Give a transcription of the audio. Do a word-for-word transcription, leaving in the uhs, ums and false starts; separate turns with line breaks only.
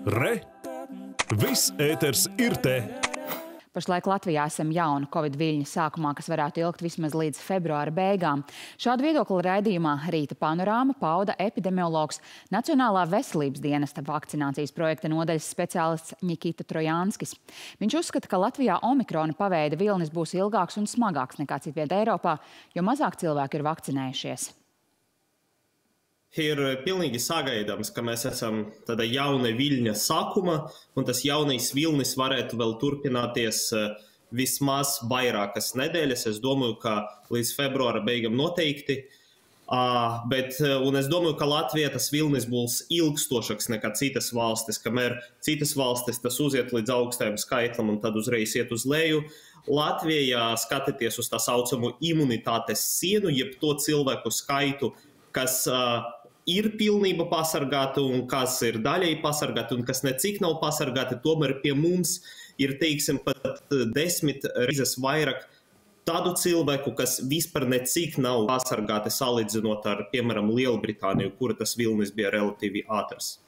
Re! Viss ēters ir te!
Pašlaik Latvijā esam jauna Covid viļņa sākumā, kas varētu ilgt vismaz līdz februāra beigām. Šādu viedokli raidījumā Rīta panorāma pauda epidemiologs Nacionālā veselības dienesta vakcinācijas projekta nodaļas speciālists Nikita Trojānskis. Viņš uzskata, ka Latvijā omikrona paveida vilnis būs ilgāks un smagāks nekā citviet Eiropā, jo mazāk cilvēku ir vakcinējušies.
Ir pilnīgi sagaidāms, ka mēs esam tāda jauna viļņa sākuma, un tas jaunais vilnis varētu vēl turpināties vismaz vairākas nedēļas. Es domāju, ka līdz februāra beigām noteikti. Uh, bet, un es domāju, ka Latvijā tas vilnis būs ilgstošāks nekā citas valstis, kamēr citas valstis tas uziet līdz augstajam skaitlim un tad uzreiz iet uz leju. Latvijā skatīties uz tā saucamo imunitātes sienu, jeb to cilvēku skaitu, kas uh, ir pilnībā pasargāti un kas ir daļēji pasargāti un kas necik nav pasargāti, tomēr pie mums ir, teiksim, pat desmit reizes vairāk tādu cilvēku, kas vispār necik nav pasargāti salīdzinot ar, piemēram, Lielbritāniju, kura tas vilnis bija relatīvi ātrs.